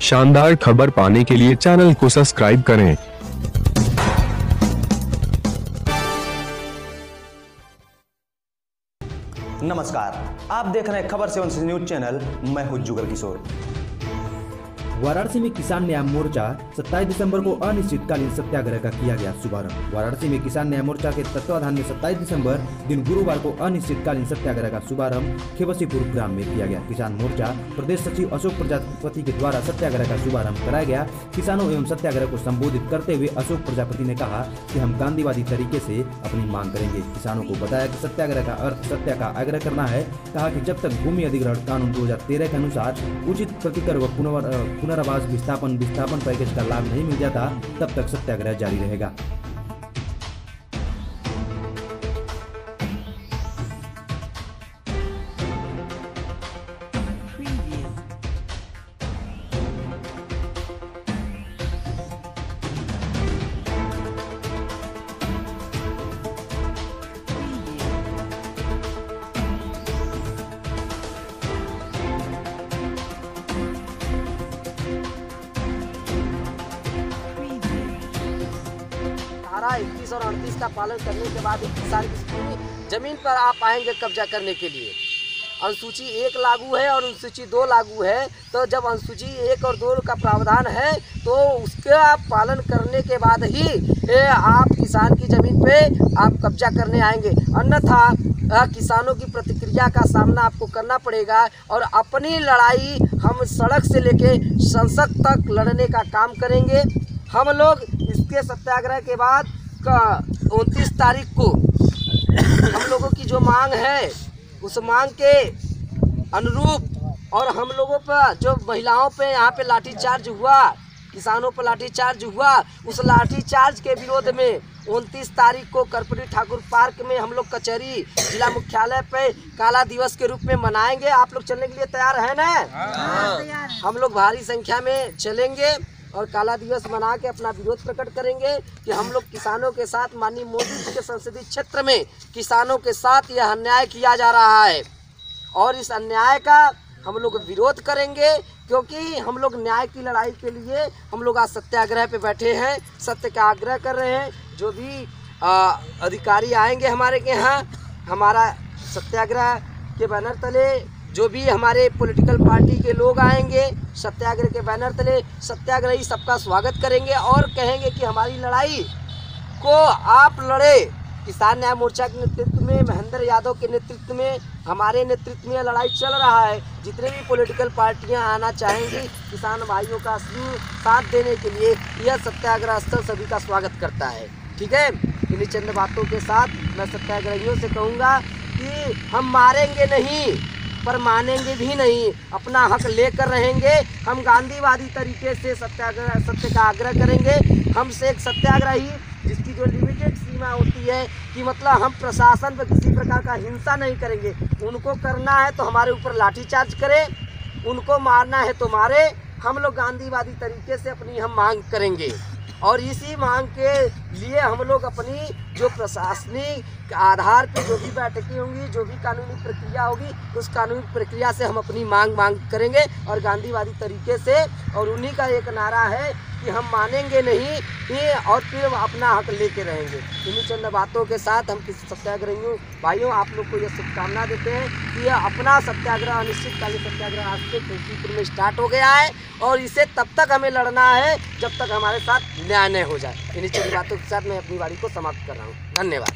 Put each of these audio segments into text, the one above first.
शानदार खबर पाने के लिए चैनल को सब्सक्राइब करें। नमस्कार, आप देख रहे हैं खबर 7 न्यूज चैनल। मैं हूं जुगल किशोर। वाराणसी में किसान न्याय मोर्चा 27 दिसंबर को अनिश्चितकालीन सत्याग्रह का किया गया शुभारंभ। वाराणसी में किसान न्याय मोर्चा के तत्वाधान में 27 दिसंबर दिन गुरुवार को अनिश्चितकालीन सत्याग्रह का शुभारंभ खेवसीपुर ग्राम में किया गया। किसान मोर्चा प्रदेश सचिव अशोक प्रजापति के द्वारा सत्याग्रह का शुभारंभ कराया गया। किसानों एवं सत्याग्रह को संबोधित करते हुए अशोक प्रजापति ने कहा कि हम गांधीवादी तरीके से अपनी मांग करेंगे। किसानों को बताया कि सत्याग्रह का अर्थ सत्य का आग्रह करना है। कहा कि जब तक भूमि अधिग्रहण कानून 2013 के अनुसार उचित प्रतिकर व पुनर्वास विस्थापन पैकेज का लाभ नहीं मिल जाता, तब तक सत्याग्रह जारी रहेगा। धारा 31 और 38 का पालन करने के बाद किसान की जमीन पर आप आएंगे कब्जा करने के लिए। अनुसूची 1 लागू है और अनुसूची 2 लागू है। तो जब अनुसूची 1 और 2 का प्रावधान है तो उसका पालन करने के बाद ही आप किसान की जमीन पे आप कब्जा करने आएंगे, अन्यथा किसानों की प्रतिक्रिया का सामना आपको करना पड़ेगा। और अपनी लड़ाई हम सड़क से लेके संसद तक लड़ने का काम करेंगे। हम लोग इसके सत्याग्रह के बाद 29 तारीख को हम लोगों की जो मांग है उस मांग के अनुरूप और हम लोगों पर जो महिलाओं पे यहाँ पे लाठीचार्ज हुआ, किसानों पर लाठीचार्ज हुआ, उस लाठीचार्ज के विरोध में 29 तारीख को कर्पूरी ठाकुर पार्क में हम लोग कचहरी जिला मुख्यालय पे काला दिवस के रूप में मनाएंगे। आप लोग चलने के लिए तैयार हैं ना? हम लोग भारी संख्या में चलेंगे और काला दिवस मना के अपना विरोध प्रकट करेंगे कि हम लोग किसानों के साथ माननीय मोदी जी के संसदीय क्षेत्र में किसानों के साथ यह अन्याय किया जा रहा है और इस अन्याय का हम लोग विरोध करेंगे, क्योंकि हम लोग न्याय की लड़ाई के लिए हम लोग आज सत्याग्रह पे बैठे हैं, सत्य का आग्रह कर रहे हैं। जो भी अधिकारी आएंगे हमारे के यहाँ, हमारा सत्याग्रह के बैनर तले जो भी हमारे पॉलिटिकल पार्टी के लोग आएंगे, सत्याग्रह के बैनर तले सत्याग्रही सबका स्वागत करेंगे और कहेंगे कि हमारी लड़ाई को आप लड़े। किसान न्याय मोर्चा के नेतृत्व में, महेंद्र यादव के नेतृत्व में, हमारे नेतृत्व में लड़ाई चल रहा है। जितने भी पॉलिटिकल पार्टियां आना चाहेंगी किसान भाइयों का साथ देने के लिए, यह सत्याग्रह स्थल सभी का स्वागत करता है। ठीक है, इन्हीं चंद बातों के साथ मैं सत्याग्रहियों से कहूँगा कि हम मारेंगे नहीं पर मानेंगे भी नहीं, अपना हक लेकर रहेंगे। हम गांधीवादी तरीके से सत्य का आग्रह करेंगे। हमसे एक सत्याग्रही जिसकी जो लिमिटेड सीमा होती है कि मतलब हम प्रशासन पर किसी प्रकार का हिंसा नहीं करेंगे। उनको करना है तो हमारे ऊपर लाठीचार्ज करें, उनको मारना है तो मारे। हम लोग गांधीवादी तरीके से अपनी हम मांग करेंगे और इसी मांग के लिए हम लोग अपनी जो प्रशासनिक आधार पे जो भी बैठकें होंगी, जो भी कानूनी प्रक्रिया होगी, उस कानूनी प्रक्रिया से हम अपनी मांग करेंगे और गांधीवादी तरीके से। और उन्हीं का एक नारा है कि हम मानेंगे नहीं और फिर अपना हक लेके रहेंगे। इन्हीं चंद बातों के साथ हम किसी सत्याग्रहियों भाइयों आप लोग को यह शुभकामना देते हैं कि यह अपना सत्याग्रह अनिश्चितकालीन सत्याग्रह आज से खेवसीपुर में स्टार्ट हो गया है और इसे तब तक हमें लड़ना है जब तक हमारे साथ न्याय नहीं हो जाए। इन्हीं चंद बातों के साथ मैं अपनी वाणी को समाप्त कर रहा हूँ। धन्यवाद।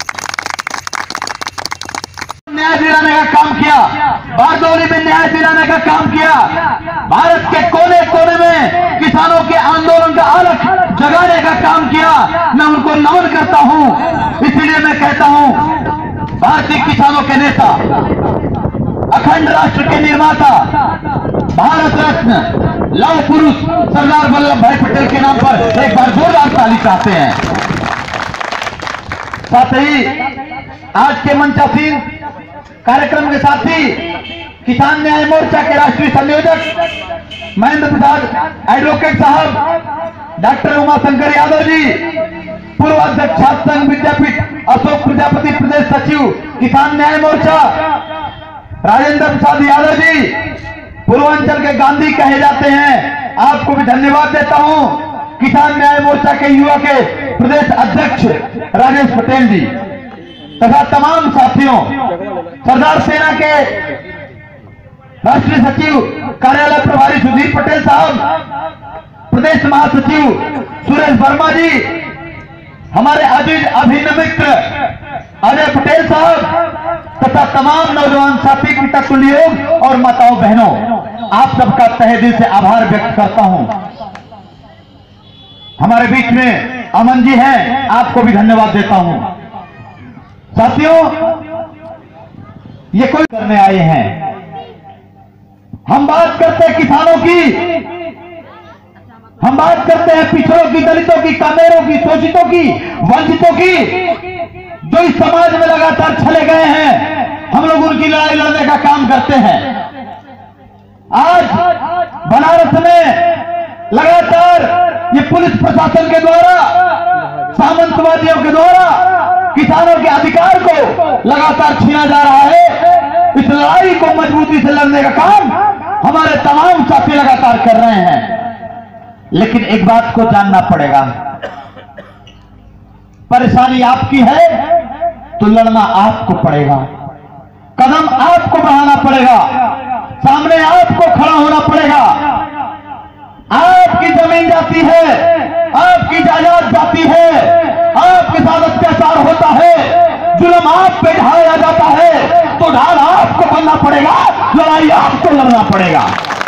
न्याय दिलाने का काम किया, बारदौली में न्याय दिलाने का काम किया, भारत के कोने कोने में किसानों के आंदोलन का अलग जगाने का काम किया। मैं उनको नमन करता हूं। इसलिए मैं कहता हूं, भारतीय किसानों के नेता, अखंड राष्ट्र के निर्माता, भारत रत्न लौह पुरुष सरदार वल्लभ भाई पटेल के नाम पर एक बार जोरदार ताली चाहते हैं। साथ ही आज के मंचासीन कार्यक्रम के साथी किसान न्याय मोर्चा के राष्ट्रीय संयोजक महेंद्र प्रसाद एडवोकेट साहब, डॉक्टर उमाशंकर यादव जी, पूर्व अध्यक्ष छात्र संघ विद्यापीठ अशोक प्रजापति, प्रदेश सचिव किसान न्याय मोर्चा राजेंद्र प्रसाद यादव जी, पूर्वांचल के गांधी कहे जाते हैं। आपको भी धन्यवाद देता हूं किसान न्याय मोर्चा के युवा के प्रदेश अध्यक्ष राजेश पटेल जी तथा तमाम साथियों, सरदार सेना के राष्ट्रीय सचिव कार्यालय प्रभारी सुधीर पटेल साहब, प्रदेश महासचिव सुरेश वर्मा जी, हमारे अजीज अभिन्न मित्र अजय पटेल साहब तथा तमाम नौजवान साथी, पिता तुल्य और माताओं बहनों, आप सबका तहे दिल से आभार व्यक्त करता हूं। हमारे बीच में अमन जी हैं, आपको भी धन्यवाद देता हूं। साथियों, ये कोई करने आए हैं, हम बात करते हैं किसानों की, हम बात करते हैं पिछड़ों की, दलितों की, कामेरों की, शोषितों की, वंचितों की, जो इस समाज में लगातार चले गए हैं। हम लोग उनकी लड़ाई लड़ने का काम करते हैं। आज बनारस में लगातार ये पुलिस प्रशासन के द्वारा, सामंतवादियों के द्वारा किसानों के अधिकार को लगातार छीना जा रहा है। इस लड़ाई को मजबूती से लड़ने का काम हमारे तमाम साथी लगातार कर रहे हैं। लेकिन एक बात को जानना पड़ेगा, परेशानी आपकी है तो लड़ना आपको पड़ेगा, कदम आपको बढ़ाना पड़ेगा, सामने आपको खड़ा होना पड़ेगा। आपकी जमीन जाती है, आपकी जायदाद जाती है, आपके साथ अत्याचार होता है, जुल्म आप पे ढाया जाता है, तो ढाल आपको बनना पड़ेगा, लड़ाई आपको लड़ना पड़ेगा।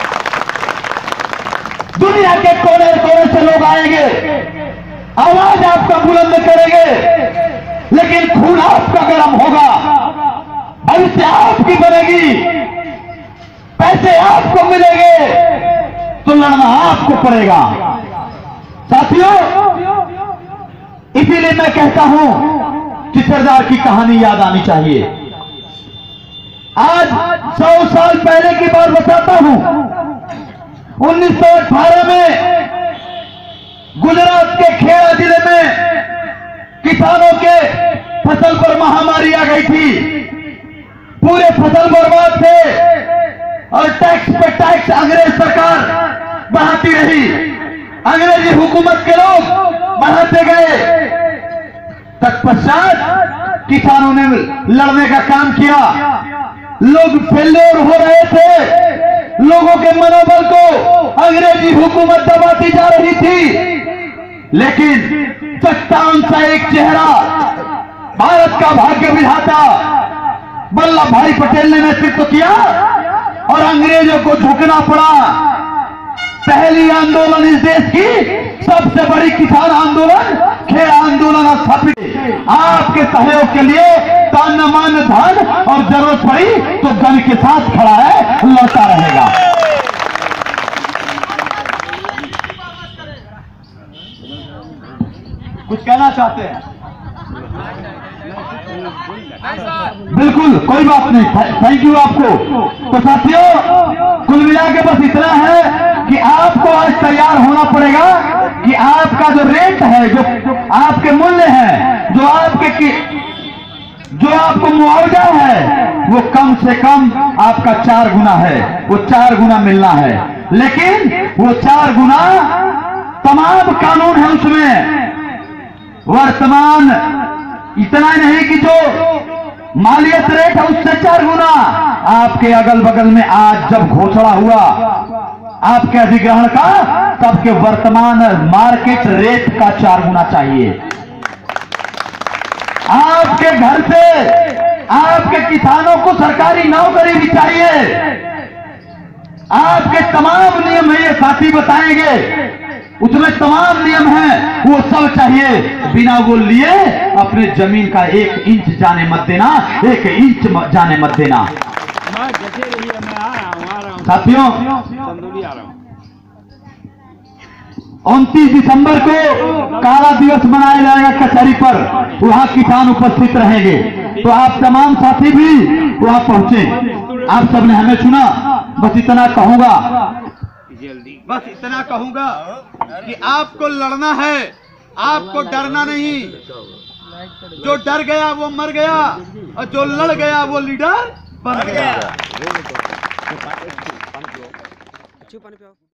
दुनिया के कोने कोने से लोग आएंगे, आवाज आपका बुलंद करेंगे, लेकिन खून आपका गर्म होगा, भविष्य आपकी बनेगी, पैसे आपको मिलेंगे, तो लड़ना आपको पड़ेगा। साथियों, इसीलिए मैं कहता हूं कि सरदार की कहानी याद आनी चाहिए। आज 100 साल पहले की बात बताता हूं। 1918 में गुजरात के खेड़ा जिले में किसानों के फसल पर महामारी आ गई थी। पूरे फसल बर्बाद थे और टैक्स पे टैक्स अंग्रेज सरकार बढ़ाती रही, अंग्रेजी हुकूमत के लोग बढ़ाते गए। तत्पश्चात किसानों ने लड़ने का काम किया, लोग फेल्योर हो रहे थे, लोगों के मनोबल को अंग्रेजी हुकूमत दबाती जा रही थी। लेकिन चट्टान सा एक चेहरा, भारत का भाग्य विधाता वल्लभ भाई पटेल ने नेतृत्व किया और अंग्रेजों को झुकना पड़ा। पहली आंदोलन इस देश की सबसे बड़ी किसान आंदोलन खेड़ा आंदोलन स्थापित। आपके सहयोग के लिए तन मन धन और जरूरत पड़ी तो गन के साथ खड़ा है, लड़ता रहेगा। कुछ कहना चाहते हैं? बिल्कुल, कोई बात नहीं, थैंक यू आपको। तो साथियों, कुल मिला के बस इतना है कि आपको आज तैयार होना पड़ेगा कि आपका जो रेट है, जो आपके मूल्य है, जो आपको मुआवजा है, वो कम से कम आपका 4 गुना है, वो 4 गुना मिलना है। लेकिन वो 4 गुना तमाम कानून है उसमें। वर्तमान इतना नहीं कि जो मालियत रेट है उससे 4 गुना, आपके अगल बगल में आज जब घोषणा हुआ आपके अधिग्रहण का, तब के वर्तमान मार्केट रेट का 4 गुना चाहिए। आपके घर से आपके किसानों को सरकारी नौकरी भी चाहिए। आपके तमाम नियम है, ये साथी बताएंगे, उसमें तमाम नियम हैं, वो सब चाहिए। बिना वो लिए अपने जमीन का 1 इंच जाने मत देना, 1 इंच जाने मत देना। साथियों, 29 दिसंबर को काला दिवस मनाया जाएगा कचहरी पर, वहां किसान उपस्थित रहेंगे। तो आप तमाम साथी भी वहां पहुंचे। आप सबने हमें सुना, बस इतना कहूंगा, बस इतना कहूंगा कि आपको लड़ना है, आपको डरना नहीं। जो डर गया वो मर गया और जो लड़ गया वो लीडर बन गया। अच्छे पानी पे आओ।